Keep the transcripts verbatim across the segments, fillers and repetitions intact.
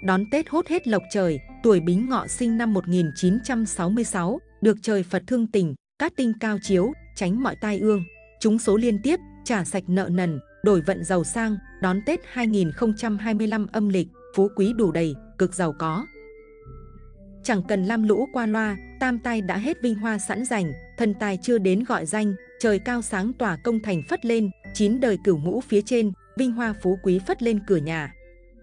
đón Tết hốt hết lộc trời. Tuổi Bính Ngọ sinh năm một nghìn chín trăm sáu mươi sáu, được trời Phật thương tình, cát tinh cao chiếu, tránh mọi tai ương, trúng số liên tiếp, trả sạch nợ nần, đổi vận giàu sang, đón Tết hai nghìn không trăm hai mươi lăm âm lịch, phú quý đủ đầy, cực giàu có. Chẳng cần lam lũ qua loa, tam tai đã hết vinh hoa sẵn dành, thần tài chưa đến gọi danh, trời cao sáng tỏa công thành phất lên, chín đời cửu ngũ phía trên, vinh hoa phú quý phất lên cửa nhà.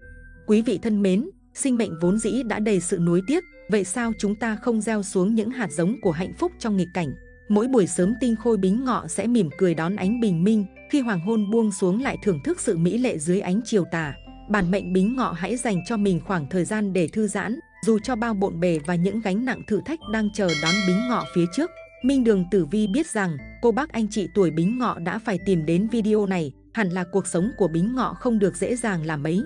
Quý vị thân mến, sinh mệnh vốn dĩ đã đầy sự nuối tiếc, vậy sao chúng ta không gieo xuống những hạt giống của hạnh phúc trong nghịch cảnh? Mỗi buổi sớm tinh khôi Bính Ngọ sẽ mỉm cười đón ánh bình minh, khi hoàng hôn buông xuống lại thưởng thức sự mỹ lệ dưới ánh chiều tà. Bản mệnh Bính Ngọ hãy dành cho mình khoảng thời gian để thư giãn, dù cho bao bộn bề và những gánh nặng thử thách đang chờ đón Bính Ngọ phía trước. Minh Đường Tử Vi biết rằng cô bác anh chị tuổi Bính Ngọ đã phải tìm đến video này, hẳn là cuộc sống của Bính Ngọ không được dễ dàng là mấy.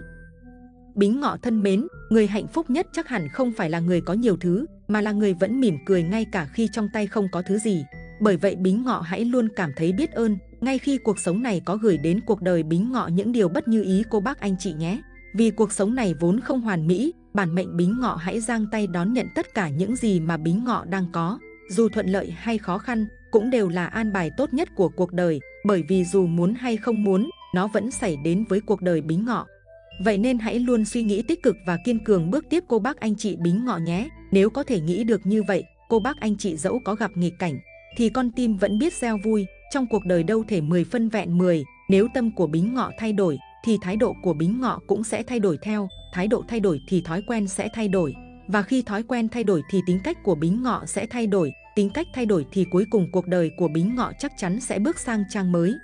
Bính Ngọ thân mến, người hạnh phúc nhất chắc hẳn không phải là người có nhiều thứ, mà là người vẫn mỉm cười ngay cả khi trong tay không có thứ gì. Bởi vậy Bính Ngọ hãy luôn cảm thấy biết ơn, ngay khi cuộc sống này có gửi đến cuộc đời Bính Ngọ những điều bất như ý cô bác anh chị nhé. Vì cuộc sống này vốn không hoàn mỹ, bản mệnh Bính Ngọ hãy giang tay đón nhận tất cả những gì mà Bính Ngọ đang có. Dù thuận lợi hay khó khăn, cũng đều là an bài tốt nhất của cuộc đời, bởi vì dù muốn hay không muốn, nó vẫn xảy đến với cuộc đời Bính Ngọ. Vậy nên hãy luôn suy nghĩ tích cực và kiên cường bước tiếp cô bác anh chị Bính Ngọ nhé. Nếu có thể nghĩ được như vậy, cô bác anh chị dẫu có gặp nghịch cảnh, thì con tim vẫn biết gieo vui. Trong cuộc đời đâu thể mười phân vẹn mười, nếu tâm của Bính Ngọ thay đổi, thì thái độ của Bính Ngọ cũng sẽ thay đổi theo. Thái độ thay đổi thì thói quen sẽ thay đổi. Và khi thói quen thay đổi thì tính cách của Bính Ngọ sẽ thay đổi. Tính cách thay đổi thì cuối cùng cuộc đời của Bính Ngọ chắc chắn sẽ bước sang trang mới.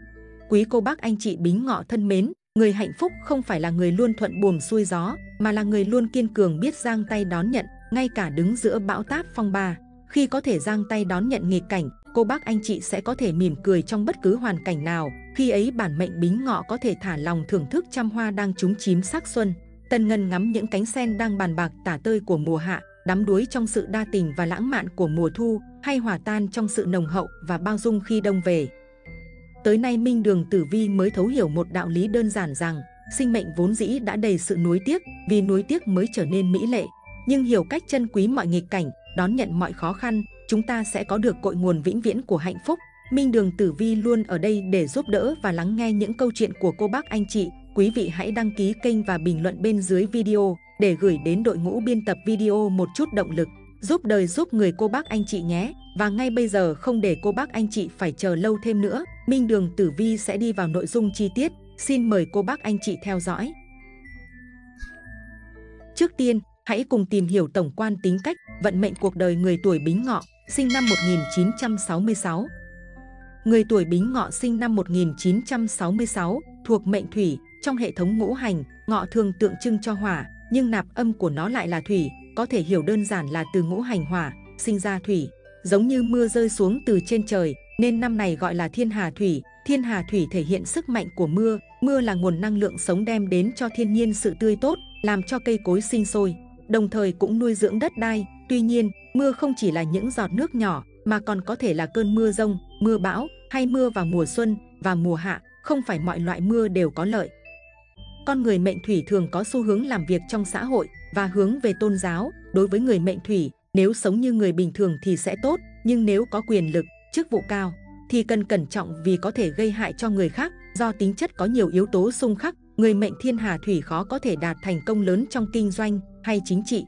Quý cô bác anh chị Bính Ngọ thân mến, người hạnh phúc không phải là người luôn thuận buồm xuôi gió, mà là người luôn kiên cường biết giang tay đón nhận, ngay cả đứng giữa bão táp phong ba. Khi có thể giang tay đón nhận nghịch cảnh, cô bác anh chị sẽ có thể mỉm cười trong bất cứ hoàn cảnh nào. Khi ấy bản mệnh Bính Ngọ có thể thả lòng thưởng thức trăm hoa đang trúng chím sắc xuân, tần ngần ngắm những cánh sen đang bàn bạc tả tơi của mùa hạ, đắm đuối trong sự đa tình và lãng mạn của mùa thu, hay hòa tan trong sự nồng hậu và bao dung khi đông về. Tới nay Minh Đường Tử Vi mới thấu hiểu một đạo lý đơn giản rằng sinh mệnh vốn dĩ đã đầy sự nuối tiếc, vì nuối tiếc mới trở nên mỹ lệ. Nhưng hiểu cách trân quý mọi nghịch cảnh, đón nhận mọi khó khăn, chúng ta sẽ có được cội nguồn vĩnh viễn của hạnh phúc. Minh Đường Tử Vi luôn ở đây để giúp đỡ và lắng nghe những câu chuyện của cô bác anh chị. Quý vị hãy đăng ký kênh và bình luận bên dưới video để gửi đến đội ngũ biên tập video một chút động lực, giúp đời giúp người cô bác anh chị nhé. Và ngay bây giờ không để cô bác anh chị phải chờ lâu thêm nữa, Minh Đường Tử Vi sẽ đi vào nội dung chi tiết. Xin mời cô bác anh chị theo dõi. Trước tiên, hãy cùng tìm hiểu tổng quan tính cách, vận mệnh cuộc đời người tuổi Bính Ngọ, sinh năm một nghìn chín trăm sáu mươi sáu. Người tuổi Bính Ngọ sinh năm một nghìn chín trăm sáu mươi sáu, thuộc mệnh Thủy. Trong hệ thống ngũ hành, Ngọ thường tượng trưng cho hỏa, nhưng nạp âm của nó lại là Thủy, có thể hiểu đơn giản là từ ngũ hành hỏa, sinh ra Thủy. Giống như mưa rơi xuống từ trên trời, nên năm này gọi là Thiên Hà Thủy. Thiên Hà Thủy thể hiện sức mạnh của mưa. Mưa là nguồn năng lượng sống đem đến cho thiên nhiên sự tươi tốt, làm cho cây cối sinh sôi, đồng thời cũng nuôi dưỡng đất đai. Tuy nhiên, mưa không chỉ là những giọt nước nhỏ, mà còn có thể là cơn mưa rông, mưa bão, hay mưa vào mùa xuân và mùa hạ. Không phải mọi loại mưa đều có lợi. Con người mệnh Thủy thường có xu hướng làm việc trong xã hội và hướng về tôn giáo. Đối với người mệnh Thủy, nếu sống như người bình thường thì sẽ tốt, nhưng nếu có quyền lực, chức vụ cao thì cần cẩn trọng vì có thể gây hại cho người khác. Do tính chất có nhiều yếu tố xung khắc, người mệnh Thiên Hà Thủy khó có thể đạt thành công lớn trong kinh doanh hay chính trị.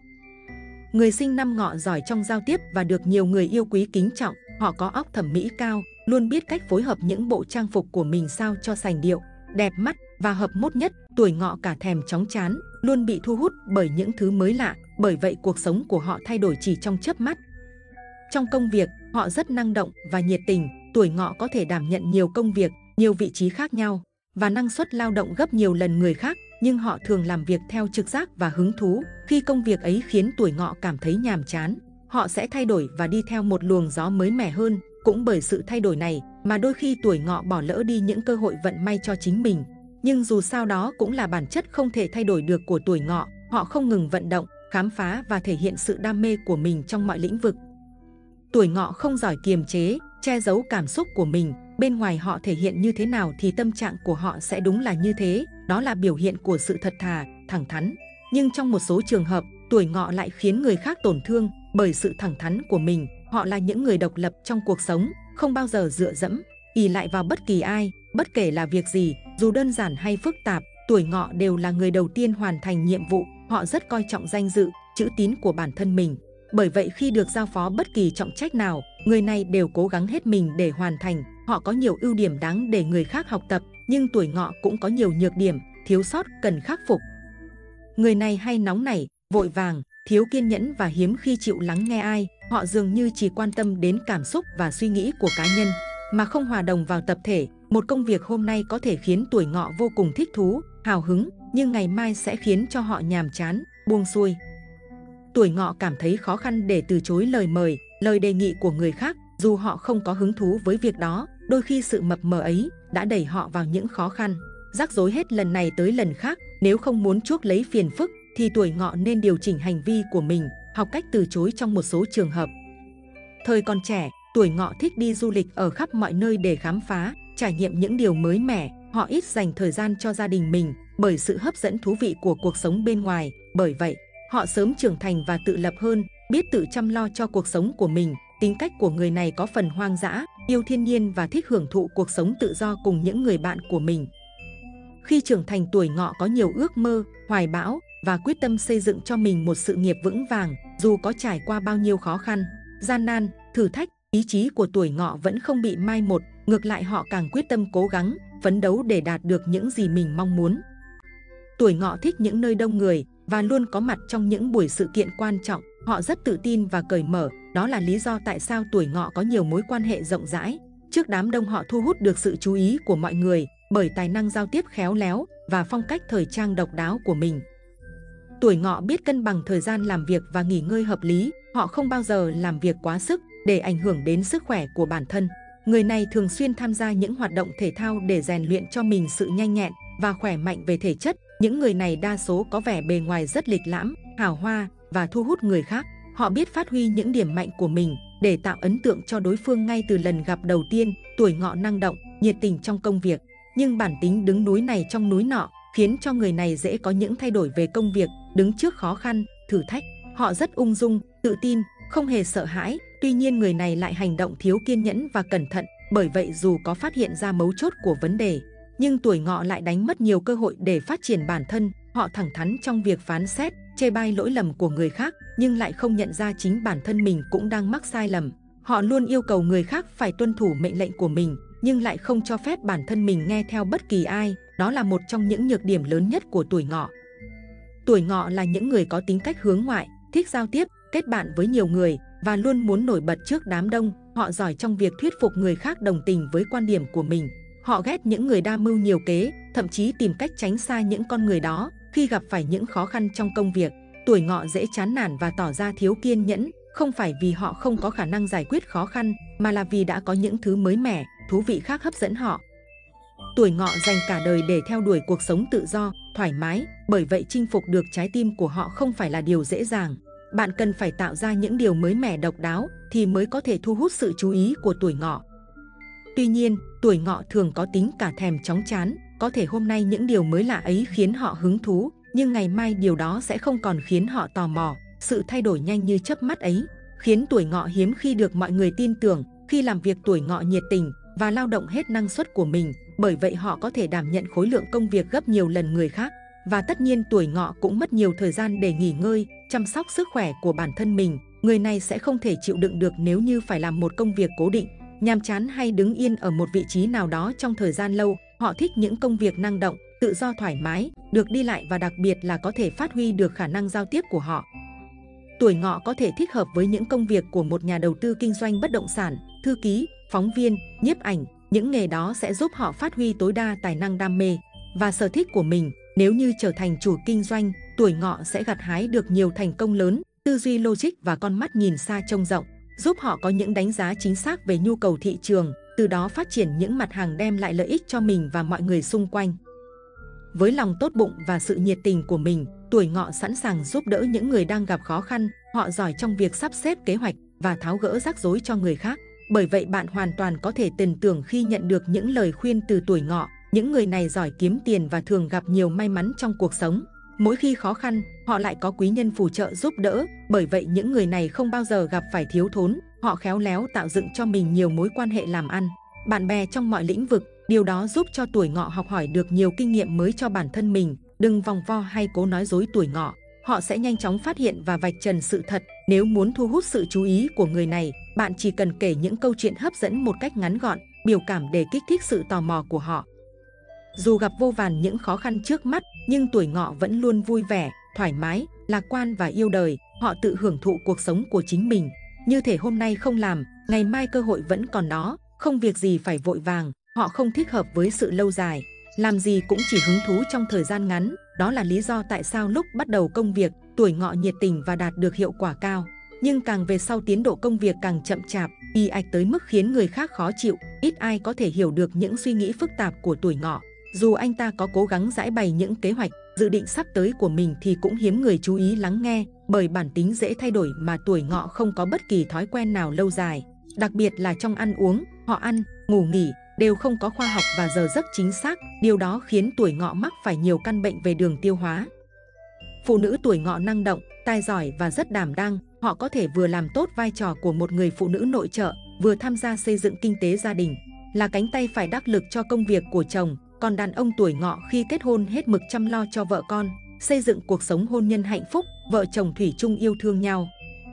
Người sinh năm Ngọ giỏi trong giao tiếp và được nhiều người yêu quý kính trọng. Họ có óc thẩm mỹ cao, luôn biết cách phối hợp những bộ trang phục của mình sao cho sành điệu, đẹp mắt và hợp mốt nhất. Tuổi Ngọ cả thèm chóng chán, luôn bị thu hút bởi những thứ mới lạ, bởi vậy cuộc sống của họ thay đổi chỉ trong chớp mắt. Trong công việc, họ rất năng động và nhiệt tình. Tuổi Ngọ có thể đảm nhận nhiều công việc, nhiều vị trí khác nhau và năng suất lao động gấp nhiều lần người khác, nhưng họ thường làm việc theo trực giác và hứng thú. Khi công việc ấy khiến tuổi Ngọ cảm thấy nhàm chán, họ sẽ thay đổi và đi theo một luồng gió mới mẻ hơn. Cũng bởi sự thay đổi này mà đôi khi tuổi Ngọ bỏ lỡ đi những cơ hội vận may cho chính mình. Nhưng dù sao đó cũng là bản chất không thể thay đổi được của tuổi Ngọ. Họ không ngừng vận động, khám phá và thể hiện sự đam mê của mình trong mọi lĩnh vực. Tuổi Ngọ không giỏi kiềm chế, che giấu cảm xúc của mình. Bên ngoài họ thể hiện như thế nào thì tâm trạng của họ sẽ đúng là như thế. Đó là biểu hiện của sự thật thà, thẳng thắn. Nhưng trong một số trường hợp, tuổi ngọ lại khiến người khác tổn thương bởi sự thẳng thắn của mình. Họ là những người độc lập trong cuộc sống, không bao giờ dựa dẫm, ỷ lại vào bất kỳ ai, bất kể là việc gì, dù đơn giản hay phức tạp. Tuổi ngọ đều là người đầu tiên hoàn thành nhiệm vụ, họ rất coi trọng danh dự, chữ tín của bản thân mình. Bởi vậy khi được giao phó bất kỳ trọng trách nào, người này đều cố gắng hết mình để hoàn thành. Họ có nhiều ưu điểm đáng để người khác học tập, nhưng tuổi ngọ cũng có nhiều nhược điểm, thiếu sót cần khắc phục. Người này hay nóng nảy, vội vàng, thiếu kiên nhẫn và hiếm khi chịu lắng nghe ai. Họ dường như chỉ quan tâm đến cảm xúc và suy nghĩ của cá nhân, mà không hòa đồng vào tập thể. Một công việc hôm nay có thể khiến tuổi ngọ vô cùng thích thú, hào hứng, nhưng ngày mai sẽ khiến cho họ nhàm chán, buông xuôi. Tuổi ngọ cảm thấy khó khăn để từ chối lời mời, lời đề nghị của người khác, dù họ không có hứng thú với việc đó. Đôi khi sự mập mờ ấy đã đẩy họ vào những khó khăn, rắc rối hết lần này tới lần khác. Nếu không muốn chuốc lấy phiền phức, thì tuổi ngọ nên điều chỉnh hành vi của mình, học cách từ chối trong một số trường hợp. Thời còn trẻ, tuổi ngọ thích đi du lịch ở khắp mọi nơi để khám phá, trải nghiệm những điều mới mẻ. Họ ít dành thời gian cho gia đình mình bởi sự hấp dẫn thú vị của cuộc sống bên ngoài. Bởi vậy, họ sớm trưởng thành và tự lập hơn, biết tự chăm lo cho cuộc sống của mình. Tính cách của người này có phần hoang dã, yêu thiên nhiên và thích hưởng thụ cuộc sống tự do cùng những người bạn của mình. Khi trưởng thành, tuổi ngọ có nhiều ước mơ, hoài bão và quyết tâm xây dựng cho mình một sự nghiệp vững vàng. Dù có trải qua bao nhiêu khó khăn, gian nan, thử thách, ý chí của tuổi ngọ vẫn không bị mai một. Ngược lại, họ càng quyết tâm cố gắng, phấn đấu để đạt được những gì mình mong muốn. Tuổi ngọ thích những nơi đông người và luôn có mặt trong những buổi sự kiện quan trọng. Họ rất tự tin và cởi mở, đó là lý do tại sao tuổi ngọ có nhiều mối quan hệ rộng rãi. Trước đám đông, họ thu hút được sự chú ý của mọi người bởi tài năng giao tiếp khéo léo và phong cách thời trang độc đáo của mình. Tuổi ngọ biết cân bằng thời gian làm việc và nghỉ ngơi hợp lý. Họ không bao giờ làm việc quá sức để ảnh hưởng đến sức khỏe của bản thân. Người này thường xuyên tham gia những hoạt động thể thao để rèn luyện cho mình sự nhanh nhẹn và khỏe mạnh về thể chất. Những người này đa số có vẻ bề ngoài rất lịch lãm, hào hoa và thu hút người khác. Họ biết phát huy những điểm mạnh của mình để tạo ấn tượng cho đối phương ngay từ lần gặp đầu tiên. Tuổi ngọ năng động, nhiệt tình trong công việc, nhưng bản tính đứng núi này trong núi nọ khiến cho người này dễ có những thay đổi về công việc. Đứng trước khó khăn, thử thách, họ rất ung dung, tự tin, không hề sợ hãi. Tuy nhiên, người này lại hành động thiếu kiên nhẫn và cẩn thận. Bởi vậy, dù có phát hiện ra mấu chốt của vấn đề, nhưng tuổi ngọ lại đánh mất nhiều cơ hội để phát triển bản thân. Họ thẳng thắn trong việc phán xét, chê bai lỗi lầm của người khác, nhưng lại không nhận ra chính bản thân mình cũng đang mắc sai lầm. Họ luôn yêu cầu người khác phải tuân thủ mệnh lệnh của mình, nhưng lại không cho phép bản thân mình nghe theo bất kỳ ai. Đó là một trong những nhược điểm lớn nhất của tuổi ngọ. Tuổi ngọ là những người có tính cách hướng ngoại, thích giao tiếp, kết bạn với nhiều người và luôn muốn nổi bật trước đám đông. Họ giỏi trong việc thuyết phục người khác đồng tình với quan điểm của mình. Họ ghét những người đa mưu nhiều kế, thậm chí tìm cách tránh xa những con người đó. Khi gặp phải những khó khăn trong công việc, tuổi ngọ dễ chán nản và tỏ ra thiếu kiên nhẫn, không phải vì họ không có khả năng giải quyết khó khăn, mà là vì đã có những thứ mới mẻ, thú vị khác hấp dẫn họ. Tuổi ngọ dành cả đời để theo đuổi cuộc sống tự do, thoải mái, bởi vậy chinh phục được trái tim của họ không phải là điều dễ dàng. Bạn cần phải tạo ra những điều mới mẻ độc đáo thì mới có thể thu hút sự chú ý của tuổi ngọ. Tuy nhiên, tuổi ngọ thường có tính cả thèm chóng chán. Có thể hôm nay những điều mới lạ ấy khiến họ hứng thú, nhưng ngày mai điều đó sẽ không còn khiến họ tò mò. Sự thay đổi nhanh như chớp mắt ấy khiến tuổi ngọ hiếm khi được mọi người tin tưởng. Khi làm việc, tuổi ngọ nhiệt tình và lao động hết năng suất của mình, bởi vậy họ có thể đảm nhận khối lượng công việc gấp nhiều lần người khác. Và tất nhiên, tuổi ngọ cũng mất nhiều thời gian để nghỉ ngơi, chăm sóc sức khỏe của bản thân mình. Người này sẽ không thể chịu đựng được nếu như phải làm một công việc cố định, nhàm chán hay đứng yên ở một vị trí nào đó trong thời gian lâu. Họ thích những công việc năng động, tự do thoải mái, được đi lại và đặc biệt là có thể phát huy được khả năng giao tiếp của họ. Tuổi ngọ có thể thích hợp với những công việc của một nhà đầu tư kinh doanh bất động sản, thư ký, phóng viên, nhiếp ảnh. Những nghề đó sẽ giúp họ phát huy tối đa tài năng, đam mê và sở thích của mình. Nếu như trở thành chủ kinh doanh, tuổi ngọ sẽ gặt hái được nhiều thành công lớn. Tư duy logic và con mắt nhìn xa trông rộng giúp họ có những đánh giá chính xác về nhu cầu thị trường, từ đó phát triển những mặt hàng đem lại lợi ích cho mình và mọi người xung quanh. Với lòng tốt bụng và sự nhiệt tình của mình, tuổi ngọ sẵn sàng giúp đỡ những người đang gặp khó khăn. Họ giỏi trong việc sắp xếp kế hoạch và tháo gỡ rắc rối cho người khác. Bởi vậy, bạn hoàn toàn có thể tin tưởng khi nhận được những lời khuyên từ tuổi ngọ. Những người này giỏi kiếm tiền và thường gặp nhiều may mắn trong cuộc sống. Mỗi khi khó khăn, họ lại có quý nhân phù trợ giúp đỡ, bởi vậy những người này không bao giờ gặp phải thiếu thốn, họ khéo léo tạo dựng cho mình nhiều mối quan hệ làm ăn, bạn bè trong mọi lĩnh vực, điều đó giúp cho tuổi Ngọ học hỏi được nhiều kinh nghiệm mới cho bản thân mình, đừng vòng vo hay cố nói dối tuổi Ngọ, họ sẽ nhanh chóng phát hiện và vạch trần sự thật. Nếu muốn thu hút sự chú ý của người này, bạn chỉ cần kể những câu chuyện hấp dẫn một cách ngắn gọn, biểu cảm để kích thích sự tò mò của họ. Dù gặp vô vàn những khó khăn trước mắt, nhưng tuổi Ngọ vẫn luôn vui vẻ, thoải mái, lạc quan và yêu đời, họ tự hưởng thụ cuộc sống của chính mình. Như thể hôm nay không làm, ngày mai cơ hội vẫn còn đó, không việc gì phải vội vàng, họ không thích hợp với sự lâu dài, làm gì cũng chỉ hứng thú trong thời gian ngắn, đó là lý do tại sao lúc bắt đầu công việc, tuổi Ngọ nhiệt tình và đạt được hiệu quả cao. Nhưng càng về sau tiến độ công việc càng chậm chạp, ì ạch tới mức khiến người khác khó chịu, ít ai có thể hiểu được những suy nghĩ phức tạp của tuổi Ngọ. Dù anh ta có cố gắng giải bày những kế hoạch, dự định sắp tới của mình thì cũng hiếm người chú ý lắng nghe, bởi bản tính dễ thay đổi mà tuổi Ngọ không có bất kỳ thói quen nào lâu dài. Đặc biệt là trong ăn uống, họ ăn, ngủ nghỉ đều không có khoa học và giờ giấc chính xác, điều đó khiến tuổi Ngọ mắc phải nhiều căn bệnh về đường tiêu hóa. Phụ nữ tuổi Ngọ năng động, tài giỏi và rất đảm đang, họ có thể vừa làm tốt vai trò của một người phụ nữ nội trợ, vừa tham gia xây dựng kinh tế gia đình, là cánh tay phải đắc lực cho công việc của chồng. Còn đàn ông tuổi Ngọ khi kết hôn hết mực chăm lo cho vợ con, xây dựng cuộc sống hôn nhân hạnh phúc, vợ chồng thủy chung yêu thương nhau.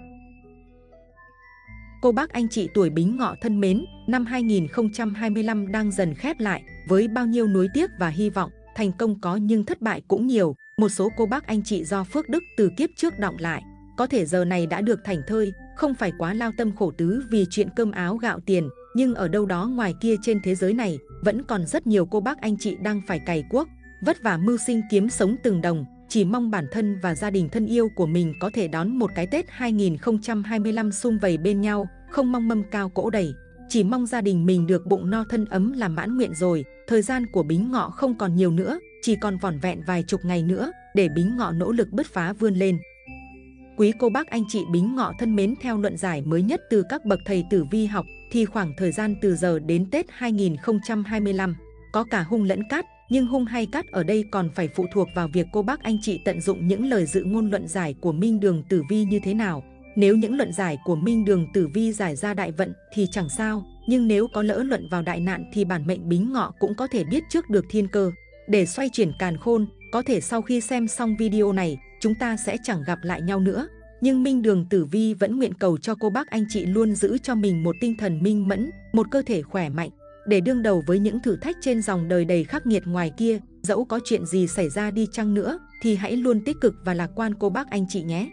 Cô bác anh chị tuổi Bính Ngọ thân mến, năm hai nghìn không trăm hai mươi lăm đang dần khép lại, với bao nhiêu nuối tiếc và hy vọng, thành công có nhưng thất bại cũng nhiều. Một số cô bác anh chị do phước đức từ kiếp trước đọng lại, có thể giờ này đã được thảnh thơi, không phải quá lao tâm khổ tứ vì chuyện cơm áo gạo tiền, nhưng ở đâu đó ngoài kia trên thế giới này, vẫn còn rất nhiều cô bác anh chị đang phải cày cuốc, vất vả mưu sinh kiếm sống từng đồng, chỉ mong bản thân và gia đình thân yêu của mình có thể đón một cái Tết hai nghìn không trăm hai mươi lăm sum vầy bên nhau, không mong mâm cao cỗ đầy, chỉ mong gia đình mình được bụng no thân ấm là mãn nguyện rồi. Thời gian của Bính Ngọ không còn nhiều nữa, chỉ còn vỏn vẹn vài chục ngày nữa để Bính Ngọ nỗ lực bứt phá vươn lên. Quý cô bác anh chị Bính Ngọ thân mến, theo luận giải mới nhất từ các bậc thầy tử vi học thì khoảng thời gian từ giờ đến Tết hai nghìn không trăm hai mươi lăm có cả hung lẫn cát, nhưng hung hay cát ở đây còn phải phụ thuộc vào việc cô bác anh chị tận dụng những lời dự ngôn luận giải của Minh Đường Tử Vi như thế nào. Nếu những luận giải của Minh Đường Tử Vi giải ra đại vận thì chẳng sao, nhưng nếu có lỡ luận vào đại nạn thì bản mệnh Bính Ngọ cũng có thể biết trước được thiên cơ để xoay chuyển càn khôn. Có thể sau khi xem xong video này, chúng ta sẽ chẳng gặp lại nhau nữa. Nhưng Minh Đường Tử Vi vẫn nguyện cầu cho cô bác anh chị luôn giữ cho mình một tinh thần minh mẫn, một cơ thể khỏe mạnh, để đương đầu với những thử thách trên dòng đời đầy khắc nghiệt ngoài kia. Dẫu có chuyện gì xảy ra đi chăng nữa, thì hãy luôn tích cực và lạc quan cô bác anh chị nhé.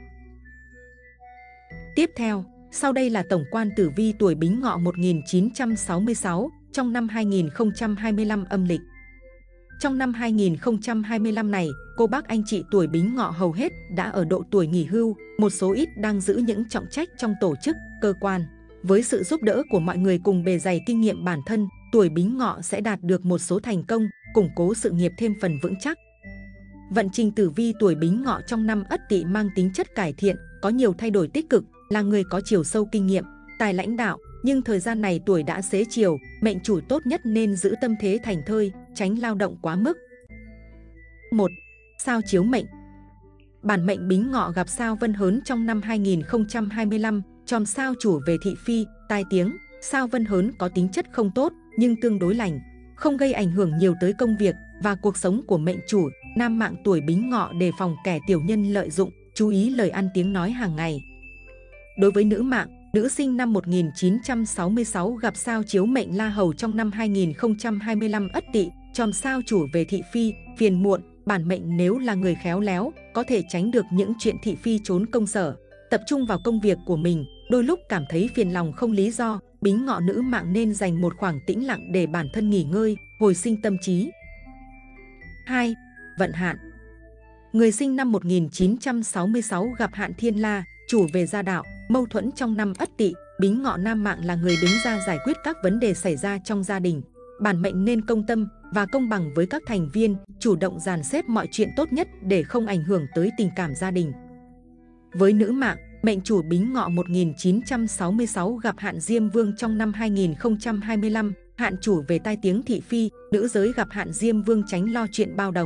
Tiếp theo, sau đây là tổng quan tử vi tuổi Bính Ngọ một nghìn chín trăm sáu mươi sáu trong năm hai nghìn không trăm hai mươi lăm âm lịch. Trong năm hai nghìn không trăm hai mươi lăm này, cô bác anh chị tuổi Bính Ngọ hầu hết đã ở độ tuổi nghỉ hưu, một số ít đang giữ những trọng trách trong tổ chức, cơ quan. Với sự giúp đỡ của mọi người cùng bề dày kinh nghiệm bản thân, tuổi Bính Ngọ sẽ đạt được một số thành công, củng cố sự nghiệp thêm phần vững chắc. Vận trình tử vi tuổi Bính Ngọ trong năm Ất Tỵ mang tính chất cải thiện, có nhiều thay đổi tích cực, là người có chiều sâu kinh nghiệm, tài lãnh đạo, nhưng thời gian này tuổi đã xế chiều, mệnh chủ tốt nhất nên giữ tâm thế thảnh thơi, tránh lao động quá mức. một. Sao chiếu mệnh. Bản mệnh Bính Ngọ gặp sao Vân Hớn trong năm hai nghìn không trăm hai mươi lăm, chòm sao chủ về thị phi, tai tiếng. Sao Vân Hớn có tính chất không tốt nhưng tương đối lành, không gây ảnh hưởng nhiều tới công việc và cuộc sống của mệnh chủ. Nam mạng tuổi Bính Ngọ đề phòng kẻ tiểu nhân lợi dụng, chú ý lời ăn tiếng nói hàng ngày. Đối với nữ mạng, nữ sinh năm một nghìn chín trăm sáu mươi sáu gặp sao chiếu mệnh La Hầu trong năm hai nghìn không trăm hai mươi lăm Ất Tỵ, chòm sao chủ về thị phi, phiền muộn. Bản mệnh nếu là người khéo léo, có thể tránh được những chuyện thị phi trốn công sở, tập trung vào công việc của mình. Đôi lúc cảm thấy phiền lòng không lý do, Bính Ngọ nữ mạng nên dành một khoảng tĩnh lặng để bản thân nghỉ ngơi, hồi sinh tâm trí. hai. Vận hạn. Người sinh năm một nghìn chín trăm sáu mươi sáu gặp hạn Thiên La, chủ về gia đạo, mâu thuẫn trong năm Ất Tỵ. Bính Ngọ nam mạng là người đứng ra giải quyết các vấn đề xảy ra trong gia đình. Bản mệnh nên công tâm và công bằng với các thành viên, chủ động dàn xếp mọi chuyện tốt nhất để không ảnh hưởng tới tình cảm gia đình. Với nữ mạng, mệnh chủ Bính Ngọ một nghìn chín trăm sáu mươi sáu gặp hạn Diêm Vương trong năm hai nghìn không trăm hai mươi lăm, hạn chủ về tai tiếng thị phi, nữ giới gặp hạn Diêm Vương tránh lo chuyện bao đồng.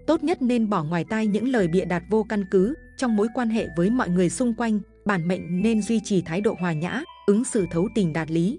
tốt nhất nên bỏ ngoài tai những lời bịa đặt vô căn cứ. Trong mối quan hệ với mọi người xung quanh, bản mệnh nên duy trì thái độ hòa nhã, ứng xử thấu tình đạt lý.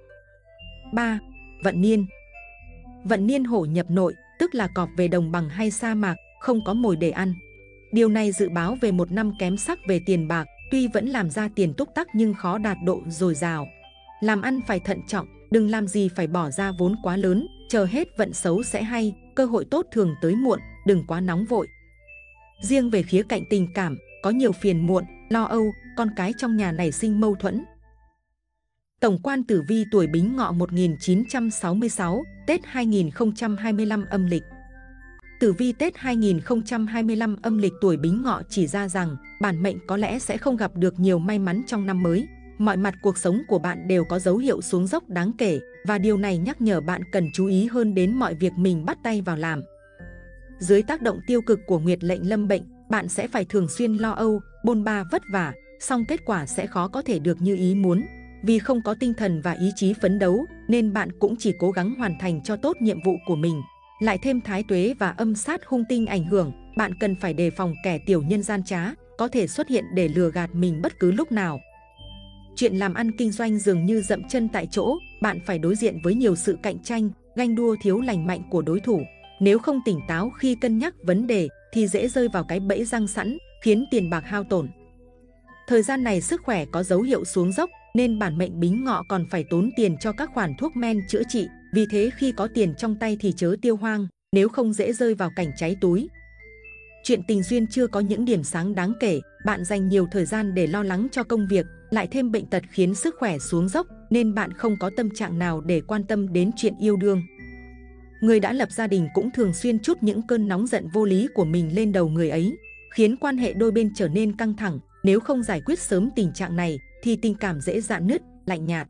ba. Vận niên. Vận niên hổ nhập nội, tức là cọp về đồng bằng hay sa mạc, không có mồi để ăn. Điều này dự báo về một năm kém sắc về tiền bạc, tuy vẫn làm ra tiền túc tắc nhưng khó đạt độ dồi dào. Làm ăn phải thận trọng, đừng làm gì phải bỏ ra vốn quá lớn, chờ hết vận xấu sẽ hay, cơ hội tốt thường tới muộn, đừng quá nóng vội. Riêng về khía cạnh tình cảm, có nhiều phiền muộn, lo âu, con cái trong nhà nảy sinh mâu thuẫn. Tổng quan tử vi tuổi Bính Ngọ một nghìn chín trăm sáu mươi sáu, Tết hai nghìn không trăm hai mươi lăm âm lịch. Tử vi Tết hai nghìn không trăm hai mươi lăm âm lịch tuổi Bính Ngọ chỉ ra rằng bản mệnh có lẽ sẽ không gặp được nhiều may mắn trong năm mới. Mọi mặt cuộc sống của bạn đều có dấu hiệu xuống dốc đáng kể và điều này nhắc nhở bạn cần chú ý hơn đến mọi việc mình bắt tay vào làm. Dưới tác động tiêu cực của nguyệt lệnh lâm bệnh, bạn sẽ phải thường xuyên lo âu, bôn ba vất vả, song kết quả sẽ khó có thể được như ý muốn. Vì không có tinh thần và ý chí phấn đấu nên bạn cũng chỉ cố gắng hoàn thành cho tốt nhiệm vụ của mình. Lại thêm thái tuế và âm sát hung tinh ảnh hưởng, bạn cần phải đề phòng kẻ tiểu nhân gian trá, có thể xuất hiện để lừa gạt mình bất cứ lúc nào. Chuyện làm ăn kinh doanh dường như dậm chân tại chỗ, bạn phải đối diện với nhiều sự cạnh tranh, ganh đua thiếu lành mạnh của đối thủ. Nếu không tỉnh táo khi cân nhắc vấn đề thì dễ rơi vào cái bẫy răng sẵn, khiến tiền bạc hao tổn. Thời gian này sức khỏe có dấu hiệu xuống dốc nên bản mệnh Bính Ngọ còn phải tốn tiền cho các khoản thuốc men chữa trị. Vì thế khi có tiền trong tay thì chớ tiêu hoang, nếu không dễ rơi vào cảnh cháy túi. Chuyện tình duyên chưa có những điểm sáng đáng kể, bạn dành nhiều thời gian để lo lắng cho công việc, lại thêm bệnh tật khiến sức khỏe xuống dốc nên bạn không có tâm trạng nào để quan tâm đến chuyện yêu đương. Người đã lập gia đình cũng thường xuyên trút những cơn nóng giận vô lý của mình lên đầu người ấy, khiến quan hệ đôi bên trở nên căng thẳng. Nếu không giải quyết sớm tình trạng này thì tình cảm dễ rạn nứt, lạnh nhạt.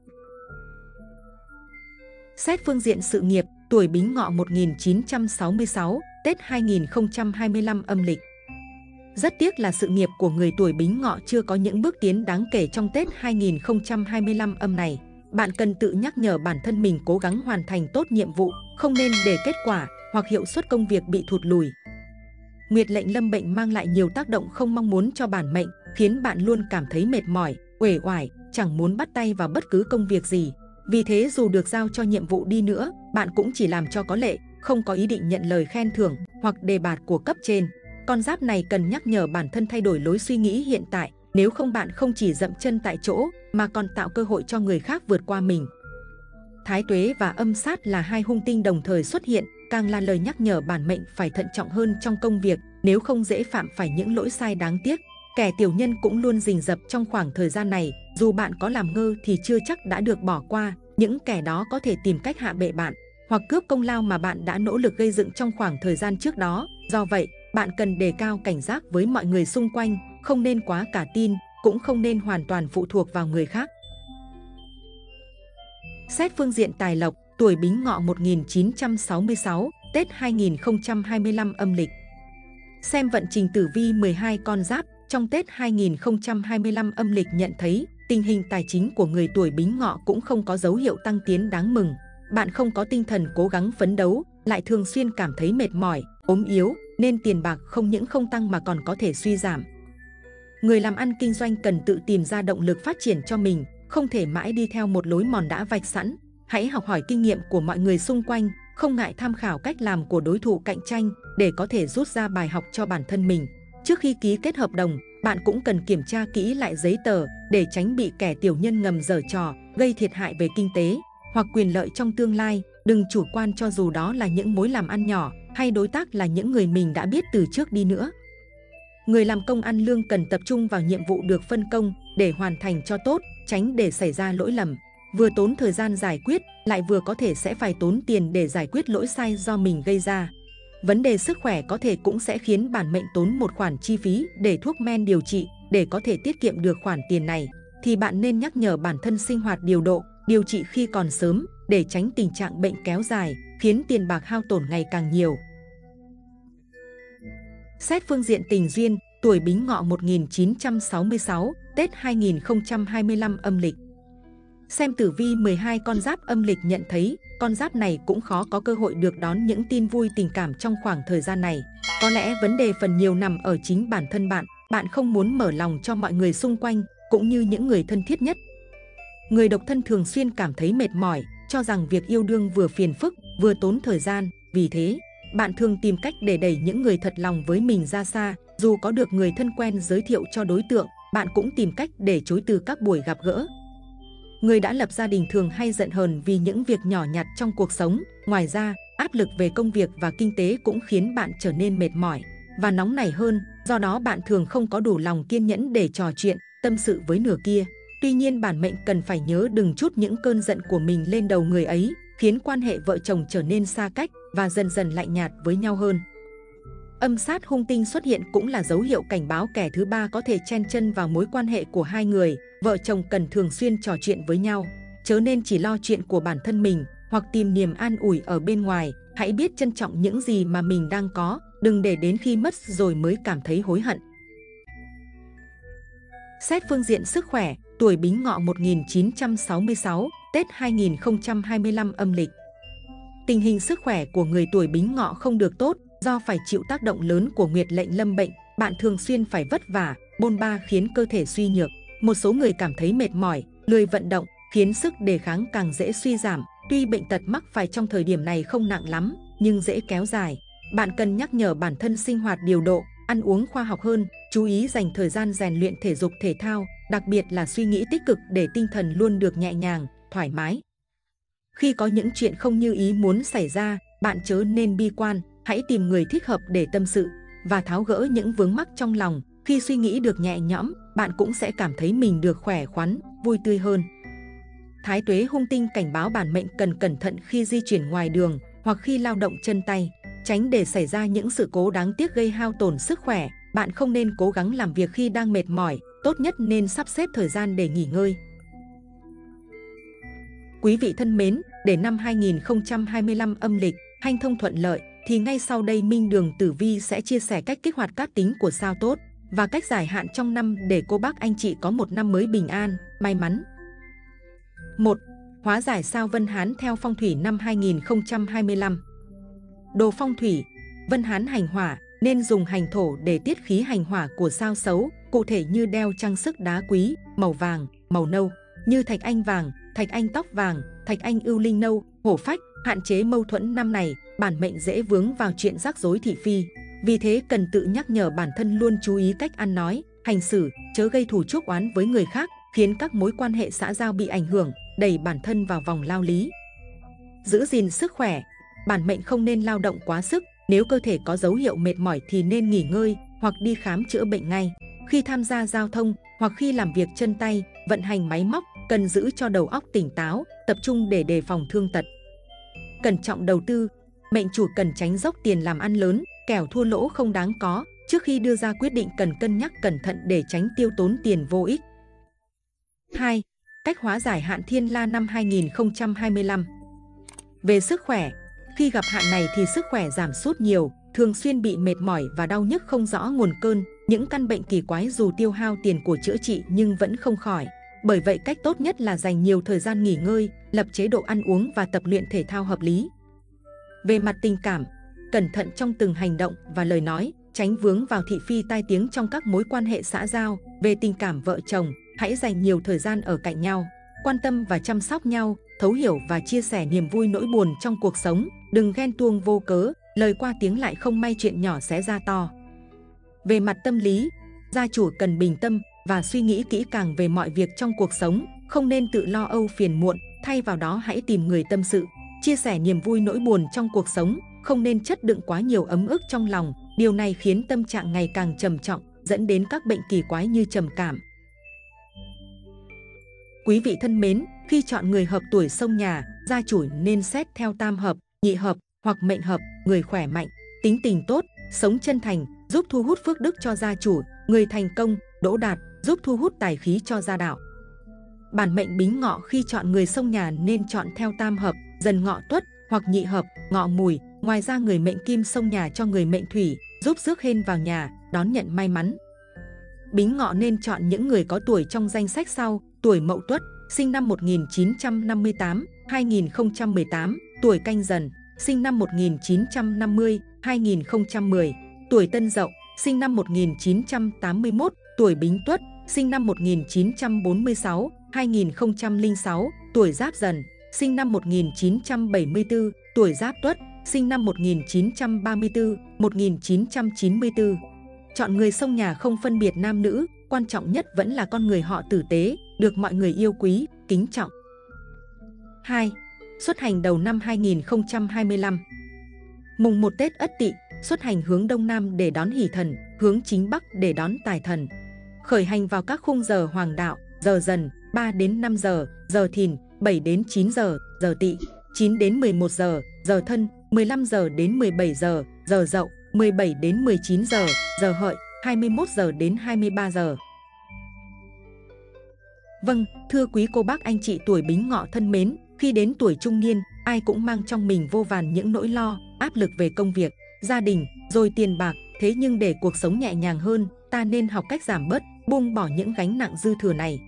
Xét phương diện sự nghiệp, tuổi Bính Ngọ một nghìn chín trăm sáu mươi sáu, Tết hai nghìn không trăm hai mươi lăm âm lịch. Rất tiếc là sự nghiệp của người tuổi Bính Ngọ chưa có những bước tiến đáng kể trong Tết hai nghìn không trăm hai mươi lăm âm này. Bạn cần tự nhắc nhở bản thân mình cố gắng hoàn thành tốt nhiệm vụ, không nên để kết quả hoặc hiệu suất công việc bị thụt lùi. Nguyệt lệnh lâm bệnh mang lại nhiều tác động không mong muốn cho bản mệnh, khiến bạn luôn cảm thấy mệt mỏi, uể oải, chẳng muốn bắt tay vào bất cứ công việc gì. Vì thế dù được giao cho nhiệm vụ đi nữa, bạn cũng chỉ làm cho có lệ, không có ý định nhận lời khen thưởng hoặc đề bạt của cấp trên. Con giáp này cần nhắc nhở bản thân thay đổi lối suy nghĩ hiện tại, nếu không bạn không chỉ dậm chân tại chỗ mà còn tạo cơ hội cho người khác vượt qua mình. Thái tuế và âm sát là hai hung tinh đồng thời xuất hiện, càng là lời nhắc nhở bản mệnh phải thận trọng hơn trong công việc, nếu không dễ phạm phải những lỗi sai đáng tiếc. Kẻ tiểu nhân cũng luôn rình rập trong khoảng thời gian này, dù bạn có làm ngơ thì chưa chắc đã được bỏ qua, những kẻ đó có thể tìm cách hạ bệ bạn, hoặc cướp công lao mà bạn đã nỗ lực gây dựng trong khoảng thời gian trước đó. Do vậy, bạn cần đề cao cảnh giác với mọi người xung quanh, không nên quá cả tin, cũng không nên hoàn toàn phụ thuộc vào người khác. Xét phương diện tài lộc, tuổi Bính Ngọ một nghìn chín trăm sáu mươi sáu, Tết hai nghìn không trăm hai mươi lăm âm lịch. Xem vận trình tử vi mười hai con giáp trong Tết hai nghìn không trăm hai mươi lăm âm lịch nhận thấy tình hình tài chính của người tuổi Bính Ngọ cũng không có dấu hiệu tăng tiến đáng mừng. Bạn không có tinh thần cố gắng phấn đấu, lại thường xuyên cảm thấy mệt mỏi, ốm yếu, nên tiền bạc không những không tăng mà còn có thể suy giảm. Người làm ăn kinh doanh cần tự tìm ra động lực phát triển cho mình, không thể mãi đi theo một lối mòn đã vạch sẵn. Hãy học hỏi kinh nghiệm của mọi người xung quanh, không ngại tham khảo cách làm của đối thủ cạnh tranh để có thể rút ra bài học cho bản thân mình. Trước khi ký kết hợp đồng, bạn cũng cần kiểm tra kỹ lại giấy tờ để tránh bị kẻ tiểu nhân ngầm giở trò, gây thiệt hại về kinh tế hoặc quyền lợi trong tương lai. Đừng chủ quan cho dù đó là những mối làm ăn nhỏ hay đối tác là những người mình đã biết từ trước đi nữa. Người làm công ăn lương cần tập trung vào nhiệm vụ được phân công để hoàn thành cho tốt, tránh để xảy ra lỗi lầm. Vừa tốn thời gian giải quyết, lại vừa có thể sẽ phải tốn tiền để giải quyết lỗi sai do mình gây ra. Vấn đề sức khỏe có thể cũng sẽ khiến bản mệnh tốn một khoản chi phí để thuốc men điều trị. Để có thể tiết kiệm được khoản tiền này, thì bạn nên nhắc nhở bản thân sinh hoạt điều độ, điều trị khi còn sớm để tránh tình trạng bệnh kéo dài, khiến tiền bạc hao tổn ngày càng nhiều. Xét phương diện tình duyên, tuổi Bính Ngọ một nghìn chín trăm sáu mươi sáu, Tết hai nghìn không trăm hai mươi lăm âm lịch. Xem tử vi mười hai con giáp âm lịch nhận thấy, con giáp này cũng khó có cơ hội được đón những tin vui tình cảm trong khoảng thời gian này. Có lẽ vấn đề phần nhiều nằm ở chính bản thân bạn, bạn không muốn mở lòng cho mọi người xung quanh, cũng như những người thân thiết nhất. Người độc thân thường xuyên cảm thấy mệt mỏi, cho rằng việc yêu đương vừa phiền phức, vừa tốn thời gian, vì thế, bạn thường tìm cách để đẩy những người thật lòng với mình ra xa, dù có được người thân quen giới thiệu cho đối tượng, bạn cũng tìm cách để chối từ các buổi gặp gỡ. Người đã lập gia đình thường hay giận hờn vì những việc nhỏ nhặt trong cuộc sống. Ngoài ra, áp lực về công việc và kinh tế cũng khiến bạn trở nên mệt mỏi và nóng nảy hơn, do đó bạn thường không có đủ lòng kiên nhẫn để trò chuyện, tâm sự với nửa kia. Tuy nhiên, bản mệnh cần phải nhớ đừng trút những cơn giận của mình lên đầu người ấy, khiến quan hệ vợ chồng trở nên xa cách và dần dần lạnh nhạt với nhau hơn. Âm sát hung tinh xuất hiện cũng là dấu hiệu cảnh báo kẻ thứ ba có thể chen chân vào mối quan hệ của hai người. Vợ chồng cần thường xuyên trò chuyện với nhau, chớ nên chỉ lo chuyện của bản thân mình hoặc tìm niềm an ủi ở bên ngoài. Hãy biết trân trọng những gì mà mình đang có, đừng để đến khi mất rồi mới cảm thấy hối hận. Xét phương diện sức khỏe, tuổi Bính Ngọ một nghìn chín trăm sáu mươi sáu, Tết hai nghìn không trăm hai mươi lăm âm lịch. Tình hình sức khỏe của người tuổi Bính Ngọ không được tốt, do phải chịu tác động lớn của nguyệt lệnh lâm bệnh, bạn thường xuyên phải vất vả, bôn ba khiến cơ thể suy nhược. Một số người cảm thấy mệt mỏi, lười vận động, khiến sức đề kháng càng dễ suy giảm. Tuy bệnh tật mắc phải trong thời điểm này không nặng lắm, nhưng dễ kéo dài. Bạn cần nhắc nhở bản thân sinh hoạt điều độ, ăn uống khoa học hơn, chú ý dành thời gian rèn luyện thể dục thể thao, đặc biệt là suy nghĩ tích cực để tinh thần luôn được nhẹ nhàng, thoải mái. Khi có những chuyện không như ý muốn xảy ra, bạn chớ nên bi quan, hãy tìm người thích hợp để tâm sự và tháo gỡ những vướng mắc trong lòng. Khi suy nghĩ được nhẹ nhõm, bạn cũng sẽ cảm thấy mình được khỏe khoắn, vui tươi hơn. Thái tuế hung tinh cảnh báo bản mệnh cần cẩn thận khi di chuyển ngoài đường hoặc khi lao động chân tay, tránh để xảy ra những sự cố đáng tiếc gây hao tổn sức khỏe. Bạn không nên cố gắng làm việc khi đang mệt mỏi, tốt nhất nên sắp xếp thời gian để nghỉ ngơi. Quý vị thân mến, để năm hai nghìn không trăm hai mươi lăm âm lịch hanh thông thuận lợi, thì ngay sau đây Minh Đường Tử Vi sẽ chia sẻ cách kích hoạt cát tính của sao tốt và cách giải hạn trong năm để cô bác anh chị có một năm mới bình an, may mắn. một. Hóa giải sao Vân Hán theo phong thủy năm hai nghìn không trăm hai mươi lăm. Đồ phong thủy, Vân Hán hành hỏa, nên dùng hành thổ để tiết khí hành hỏa của sao xấu, cụ thể như đeo trang sức đá quý, màu vàng, màu nâu, như thạch anh vàng, thạch anh tóc vàng, thạch anh ưu linh nâu, hổ phách. Hạn chế mâu thuẫn năm này, bản mệnh dễ vướng vào chuyện rắc rối thị phi. Vì thế cần tự nhắc nhở bản thân luôn chú ý cách ăn nói, hành xử, chớ gây thù chuốc oán với người khác, khiến các mối quan hệ xã giao bị ảnh hưởng, đẩy bản thân vào vòng lao lý. Giữ gìn sức khỏe, bản mệnh không nên lao động quá sức, nếu cơ thể có dấu hiệu mệt mỏi thì nên nghỉ ngơi hoặc đi khám chữa bệnh ngay. Khi tham gia giao thông hoặc khi làm việc chân tay, vận hành máy móc, cần giữ cho đầu óc tỉnh táo, tập trung để đề phòng thương tật. Cẩn trọng đầu tư, mệnh chủ cần tránh dốc tiền làm ăn lớn, kẻo thua lỗ không đáng có. Trước khi đưa ra quyết định cần cân nhắc cẩn thận để tránh tiêu tốn tiền vô ích. hai. Cách hóa giải hạn thiên la năm hai nghìn không trăm hai mươi lăm. Về sức khỏe, khi gặp hạn này thì sức khỏe giảm sút nhiều, thường xuyên bị mệt mỏi và đau nhức không rõ nguồn cơn. Những căn bệnh kỳ quái dù tiêu hao tiền của chữa trị nhưng vẫn không khỏi. Bởi vậy cách tốt nhất là dành nhiều thời gian nghỉ ngơi, lập chế độ ăn uống và tập luyện thể thao hợp lý. Về mặt tình cảm, cẩn thận trong từng hành động và lời nói, tránh vướng vào thị phi tai tiếng trong các mối quan hệ xã giao. Về tình cảm vợ chồng, hãy dành nhiều thời gian ở cạnh nhau, quan tâm và chăm sóc nhau, thấu hiểu và chia sẻ niềm vui nỗi buồn trong cuộc sống. Đừng ghen tuông vô cớ, lời qua tiếng lại không may chuyện nhỏ sẽ ra to. Về mặt tâm lý, gia chủ cần bình tâm và suy nghĩ kỹ càng về mọi việc trong cuộc sống, không nên tự lo âu phiền muộn, thay vào đó hãy tìm người tâm sự, chia sẻ niềm vui nỗi buồn trong cuộc sống, không nên chất đựng quá nhiều ấm ức trong lòng. Điều này khiến tâm trạng ngày càng trầm trọng, dẫn đến các bệnh kỳ quái như trầm cảm. Quý vị thân mến, khi chọn người hợp tuổi xông nhà, gia chủ nên xét theo tam hợp, nhị hợp hoặc mệnh hợp. Người khỏe mạnh, tính tình tốt, sống chân thành, giúp thu hút phước đức cho gia chủ. Người thành công, đỗ đạt, giúp thu hút tài khí cho gia đạo. Bản mệnh Bính Ngọ khi chọn người xông nhà nên chọn theo tam hợp, Dần Ngọ Tuất hoặc nhị hợp, Ngọ Mùi. Ngoài ra người mệnh Kim xông nhà cho người mệnh Thủy, giúp rước hên vào nhà, đón nhận may mắn. Bính Ngọ nên chọn những người có tuổi trong danh sách sau: tuổi Mậu Tuất, sinh năm một nghìn chín trăm năm mươi tám đến hai nghìn không trăm mười tám, tuổi Canh Dần, sinh năm một nghìn chín trăm năm mươi đến hai nghìn không trăm mười, tuổi Tân Dậu, sinh năm một nghìn chín trăm tám mươi mốt, tuổi Bính Tuất, sinh năm một nghìn chín trăm bốn mươi sáu đến hai nghìn không trăm lẻ sáu, tuổi Giáp Dần, sinh năm một nghìn chín trăm bảy mươi tư, tuổi Giáp Tuất, sinh năm một nghìn chín trăm ba mươi tư đến một nghìn chín trăm chín mươi tư. Chọn người xông nhà không phân biệt nam nữ, quan trọng nhất vẫn là con người họ tử tế, được mọi người yêu quý, kính trọng. hai. Xuất hành đầu năm hai nghìn không trăm hai mươi lăm. Mùng một Tết Ất Tỵ, xuất hành hướng Đông Nam để đón Hỷ Thần, hướng chính Bắc để đón Tài Thần. Khởi hành vào các khung giờ hoàng đạo, giờ Dần, ba đến năm giờ, giờ Thìn, bảy đến chín giờ, giờ Tỵ, chín đến mười một giờ, giờ Thân, mười lăm giờ đến mười bảy giờ, giờ Dậu, mười bảy đến mười chín giờ, giờ Hợi, hai mươi mốt giờ đến hai mươi ba giờ. Vâng, thưa quý cô bác anh chị tuổi Bính Ngọ thân mến, khi đến tuổi trung niên, ai cũng mang trong mình vô vàn những nỗi lo, áp lực về công việc, gia đình, rồi tiền bạc. Thế nhưng để cuộc sống nhẹ nhàng hơn, ta nên học cách giảm bớt, buông bỏ những gánh nặng dư thừa này.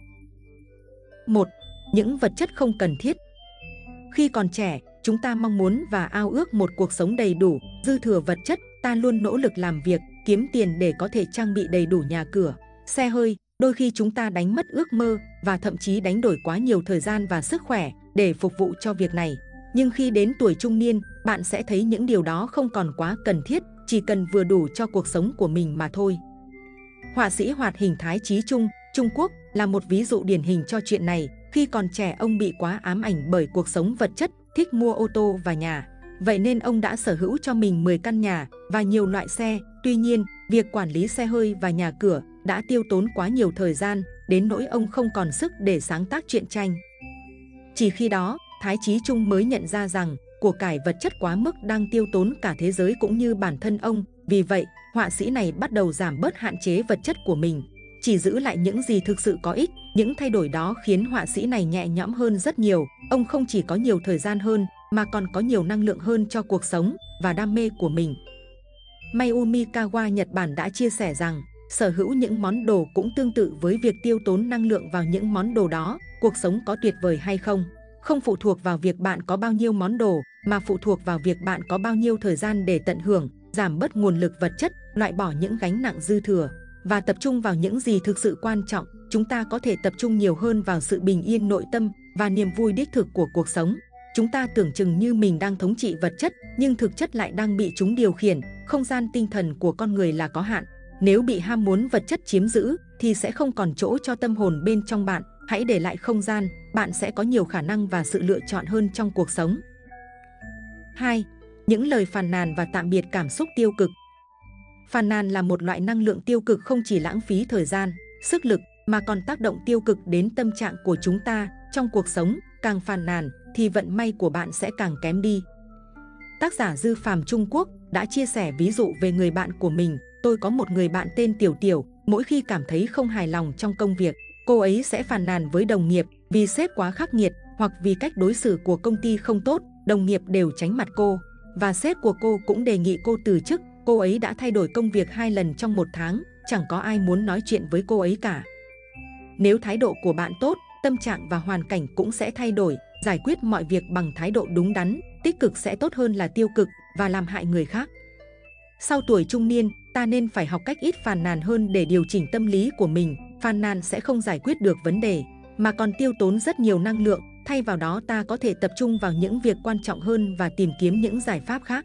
một. Những vật chất không cần thiết. Khi còn trẻ, chúng ta mong muốn và ao ước một cuộc sống đầy đủ, dư thừa vật chất, ta luôn nỗ lực làm việc, kiếm tiền để có thể trang bị đầy đủ nhà cửa, xe hơi. Đôi khi chúng ta đánh mất ước mơ và thậm chí đánh đổi quá nhiều thời gian và sức khỏe để phục vụ cho việc này. Nhưng khi đến tuổi trung niên, bạn sẽ thấy những điều đó không còn quá cần thiết, chỉ cần vừa đủ cho cuộc sống của mình mà thôi. Họa sĩ hoạt hình Thái Chí Trung, Trung Quốc là một ví dụ điển hình cho chuyện này. Khi còn trẻ ông bị quá ám ảnh bởi cuộc sống vật chất, thích mua ô tô và nhà. Vậy nên ông đã sở hữu cho mình mười căn nhà và nhiều loại xe. Tuy nhiên, việc quản lý xe hơi và nhà cửa đã tiêu tốn quá nhiều thời gian, đến nỗi ông không còn sức để sáng tác truyện tranh. Chỉ khi đó, Thái Chí Trung mới nhận ra rằng của cải vật chất quá mức đang tiêu tốn cả thế giới cũng như bản thân ông. Vì vậy, họa sĩ này bắt đầu giảm bớt hạn chế vật chất của mình, chỉ giữ lại những gì thực sự có ích. Những thay đổi đó khiến họa sĩ này nhẹ nhõm hơn rất nhiều. Ông không chỉ có nhiều thời gian hơn, mà còn có nhiều năng lượng hơn cho cuộc sống và đam mê của mình. Mayumi Kawa Nhật Bản đã chia sẻ rằng, sở hữu những món đồ cũng tương tự với việc tiêu tốn năng lượng vào những món đồ đó. Cuộc sống có tuyệt vời hay không, không phụ thuộc vào việc bạn có bao nhiêu món đồ, mà phụ thuộc vào việc bạn có bao nhiêu thời gian để tận hưởng, giảm bớt nguồn lực vật chất, loại bỏ những gánh nặng dư thừa và tập trung vào những gì thực sự quan trọng. Chúng ta có thể tập trung nhiều hơn vào sự bình yên nội tâm và niềm vui đích thực của cuộc sống. Chúng ta tưởng chừng như mình đang thống trị vật chất, nhưng thực chất lại đang bị chúng điều khiển. Không gian tinh thần của con người là có hạn. Nếu bị ham muốn vật chất chiếm giữ, thì sẽ không còn chỗ cho tâm hồn bên trong bạn. Hãy để lại không gian, bạn sẽ có nhiều khả năng và sự lựa chọn hơn trong cuộc sống. hai. Những lời phàn nàn và tạm biệt cảm xúc tiêu cực. Phàn nàn là một loại năng lượng tiêu cực không chỉ lãng phí thời gian, sức lực, mà còn tác động tiêu cực đến tâm trạng của chúng ta. Trong cuộc sống, càng phàn nàn thì vận may của bạn sẽ càng kém đi. Tác giả Dư Phàm Trung Quốc đã chia sẻ ví dụ về người bạn của mình. Tôi có một người bạn tên Tiểu Tiểu, mỗi khi cảm thấy không hài lòng trong công việc, cô ấy sẽ phàn nàn với đồng nghiệp vì sếp quá khắc nghiệt hoặc vì cách đối xử của công ty không tốt. Đồng nghiệp đều tránh mặt cô và sếp của cô cũng đề nghị cô từ chức. Cô ấy đã thay đổi công việc hai lần trong một tháng, chẳng có ai muốn nói chuyện với cô ấy cả. Nếu thái độ của bạn tốt, tâm trạng và hoàn cảnh cũng sẽ thay đổi. Giải quyết mọi việc bằng thái độ đúng đắn, tích cực sẽ tốt hơn là tiêu cực và làm hại người khác. Sau tuổi trung niên, ta nên phải học cách ít phàn nàn hơn để điều chỉnh tâm lý của mình. Phàn nàn sẽ không giải quyết được vấn đề, mà còn tiêu tốn rất nhiều năng lượng. Thay vào đó, ta có thể tập trung vào những việc quan trọng hơn và tìm kiếm những giải pháp khác.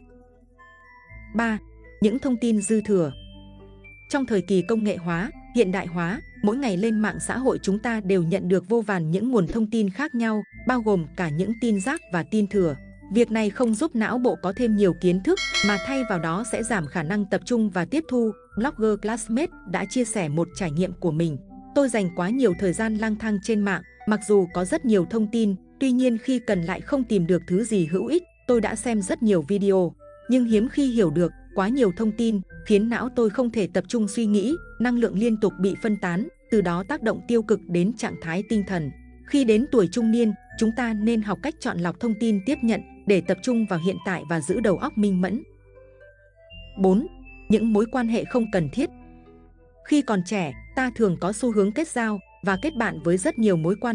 ba. Những thông tin dư thừa. Trong thời kỳ công nghệ hóa, hiện đại hóa, mỗi ngày lên mạng xã hội chúng ta đều nhận được vô vàn những nguồn thông tin khác nhau, bao gồm cả những tin rác và tin thừa. Việc này không giúp não bộ có thêm nhiều kiến thức, mà thay vào đó sẽ giảm khả năng tập trung và tiếp thu. Blogger Classmate đã chia sẻ một trải nghiệm của mình. Tôi dành quá nhiều thời gian lang thang trên mạng, mặc dù có rất nhiều thông tin, tuy nhiên khi cần lại không tìm được thứ gì hữu ích. Tôi đã xem rất nhiều video, nhưng hiếm khi hiểu được. Quá nhiều thông tin khiến não tôi không thể tập trung suy nghĩ, năng lượng liên tục bị phân tán, từ đó tác động tiêu cực đến trạng thái tinh thần. Khi đến tuổi trung niên, chúng ta nên học cách chọn lọc thông tin tiếp nhận để tập trung vào hiện tại và giữ đầu óc minh mẫn. bốn. Những mối quan hệ không cần thiết. Khi còn trẻ, ta thường có xu hướng kết giao và kết bạn với rất nhiều mối quan hệ.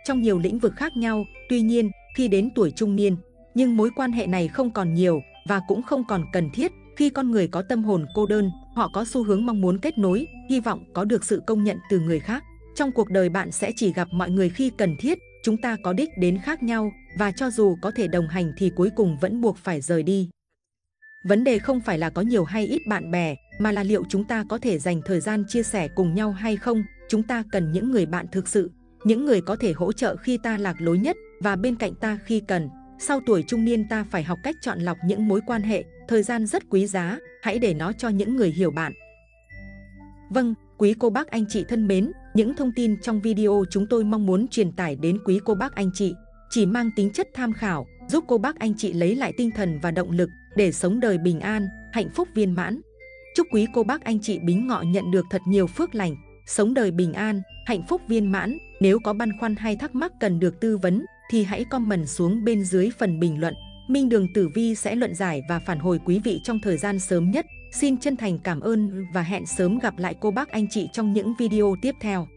trong nhiều lĩnh vực khác nhau. Tuy nhiên, khi đến tuổi trung niên, nhưng mối quan hệ này không còn nhiều và cũng không còn cần thiết. Khi con người có tâm hồn cô đơn, họ có xu hướng mong muốn kết nối, hy vọng có được sự công nhận từ người khác. Trong cuộc đời bạn sẽ chỉ gặp mọi người khi cần thiết. Chúng ta có đích đến khác nhau và cho dù có thể đồng hành thì cuối cùng vẫn buộc phải rời đi. Vấn đề không phải là có nhiều hay ít bạn bè, mà là liệu chúng ta có thể dành thời gian chia sẻ cùng nhau hay không. Chúng ta cần những người bạn thực sự, những người có thể hỗ trợ khi ta lạc lối nhất và bên cạnh ta khi cần. Sau tuổi trung niên ta phải học cách chọn lọc những mối quan hệ, thời gian rất quý giá, hãy để nó cho những người hiểu bạn. Vâng, quý cô bác anh chị thân mến, những thông tin trong video chúng tôi mong muốn truyền tải đến quý cô bác anh chị chỉ mang tính chất tham khảo, giúp cô bác anh chị lấy lại tinh thần và động lực để sống đời bình an, hạnh phúc viên mãn. Chúc quý cô bác anh chị Bính Ngọ nhận được thật nhiều phước lành, sống đời bình an, hạnh phúc viên mãn. Nếu có băn khoăn hay thắc mắc cần được tư vấn thì hãy comment xuống bên dưới phần bình luận. Minh Đường Tử Vi sẽ luận giải và phản hồi quý vị trong thời gian sớm nhất. Xin chân thành cảm ơn và hẹn sớm gặp lại cô bác anh chị trong những video tiếp theo.